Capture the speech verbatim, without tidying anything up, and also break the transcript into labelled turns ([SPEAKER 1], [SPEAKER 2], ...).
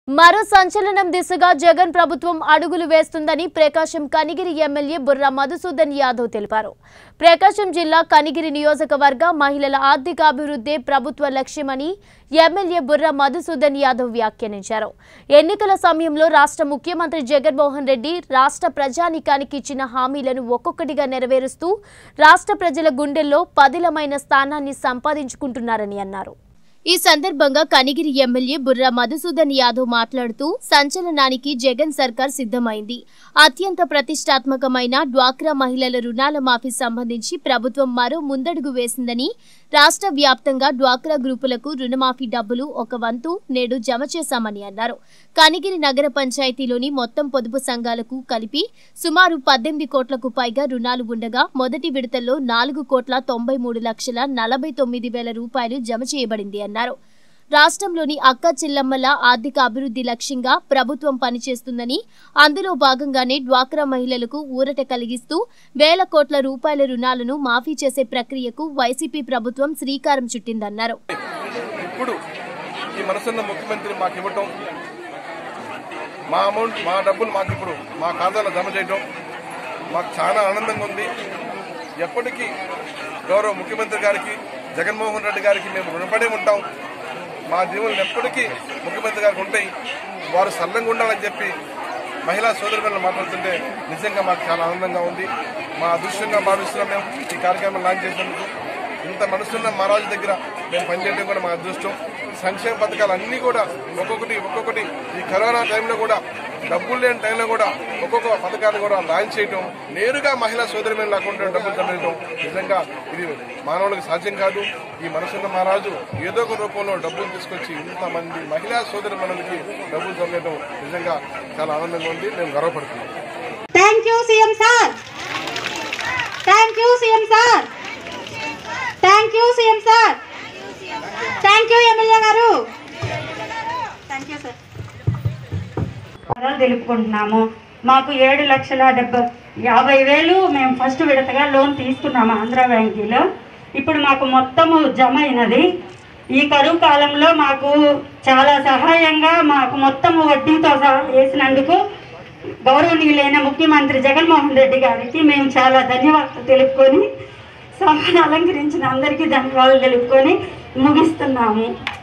[SPEAKER 1] మరో సంచలనం దిశగా జగన్ ప్రభుత్వం అడుగులు వేస్తుందని ప్రకాశం కనిగిరి ఎమ్మెల్యే బుర్రా మధుసూదన్ యాదవ్ తెలిపారు. ప్రకాశం జిల్లా కనిగిరి నియోజకవర్గ మహిళల ఆర్థిక అభివృద్ధి ప్రభుత్వ లక్ష్యమని ఎమ్మెల్యే బుర్రా మధుసూదన్ యాదవ్ వ్యాఖ్యానించారు. ఎన్నికల సమయంలో రాష్ట్ర ముఖ్యమంత్రి జగన్మోహన్ రెడ్డి రాష్ట్ర ప్రజానీకానికి ఇచ్చిన హామీలను ఒక్కొక్కటిగా నెరవేరుస్తూ రాష్ట్ర ప్రజల గుండెల్లో పదిలమైన స్థానాన్ని సంపాదించుకుంటున్నారని అన్నారు. ఈ సందర్భంగా కనిగిరి ఎమ్మెల్యే బుర్రా మధుసూదన్ యాదవ్ మాట్లాడుతూ సంచలనానికి జగన్ సర్కార్ సిద్ధమైంది. అత్యంత ప్రతిష్టాత్మకమైన డ్వాక్రా మహిళల రుణాల మాఫీ సంబంధించి ప్రభుత్వం మరో ముందడుగు వేసిందని, రాష్ట్ర వ్యాప్తంగా డ్వాక్రా గ్రూపులకు రుణమాఫీ డబ్బులు ఒక వంతు నేడు జమ చేశామని అన్నారు. కనిగిరి నగర పంచాయతీలోని మొత్తం పొదుపు సంఘాలకు కలిపి సుమారు పద్దెనిమిది కోట్లకు పైగా రుణాలు ఉండగా మొదటి విడతల్లో నాలుగు కోట్ల తొంభై మూడు లక్షల నలభై తొమ్మిది వేల రూపాయలు జమ చేయబడింది అన్నారు. రాష్ట్రంలోని అక్క చెల్లమ్మల ఆర్థిక అభివృద్ధి లక్ష్యంగా ప్రభుత్వం పనిచేస్తుందని, అందులో భాగంగానే డ్వాక్రా మహిళలకు ఊరట కలిగిస్తూ వేల కోట్ల రూపాయల రుణాలను మాఫీ చేసే ప్రక్రియకు వైసీపీ ప్రభుత్వం శ్రీకారం చుట్టిందన్నారు.
[SPEAKER 2] ఇప్పుడు ఈ మనసున్న ముఖ్యమంత్రి మాకు ఇవ్వటం, మా అమౌంట్ మా డబ్బులు మాకు ఇప్పుడు మా ఖాతాలో జమ చేయడం మాకు చాలా ఆనందంగా ఉంది. ఎప్పటికీ గౌరవ ముఖ్యమంత్రి గారికి, జగన్మోహన్ రెడ్డి గారికి మేము రుణపడి ఉంటాం. మా జీవనాలు ఎప్పటికీ ముఖ్యమంత్రి గారికి ఉంటాయి. వారు సల్లంగా ఉండాలని చెప్పి మహిళా సోదరులను మాట్లాడుతుంటే నిజంగా మాకు చాలా ఆనందంగా ఉంది. మా అదృష్టంగా భావిస్తున్నాం. మేము ఈ కార్యక్రమం లాంచ్ చేసినందుకు ఇంత మనసున్న మహారాజు దగ్గర మేము పనిచేయడం కూడా మా అదృష్టం. సంక్షేమ పథకాలు అన్నీ కూడా ఒక్కొక్కటి ఒక్కొక్కటి ఈ కరోనా టైంలో కూడా, డబ్బులు లేని టైంలో కూడా ఒక్కొక్క పథకాలు కూడా లాంచ్ చేయడం, నేరుగా మహిళా సోదరులను లేకుండా డబ్బులు చెల్లించడం నిజంగా ఇది మానవులకు సాధ్యం కాదు. ఈ మనసున్న మహారాజు ఏదో ఒక రూపంలో డబ్బులు తీసుకొచ్చి ఇంతమంది మహిళా సోదరులకి డబ్బులు చెల్లించడం నిజంగా చాలా ఆనందంగా ఉంది. మేము గర్వపడుతున్నాం.
[SPEAKER 3] Thank you CM sir, thank you CM sir, thank you CM sir, thank you MLA garu, thank you sir. తెలుపుకుంటున్నాము. మాకు ఏడు లక్షల డెబ్బై యాభై వేలు మేము ఫస్ట్ విడతగా లోన్ తీసుకున్నాము ఆంధ్ర బ్యాంకులో. ఇప్పుడు మాకు మొత్తము జమ అయినది. ఈ కరువు కాలంలో మాకు చాలా సహాయంగా మాకు మొత్తము వడ్డీతో వేసినందుకు గౌరవనీయులైన ముఖ్యమంత్రి జగన్మోహన్ రెడ్డి గారికి మేము చాలా ధన్యవాదాలు తెలుపుకొని, సభను అలంకరించిన అందరికీ ధన్యవాదాలు తెలుపుకొని ముగిస్తున్నాము.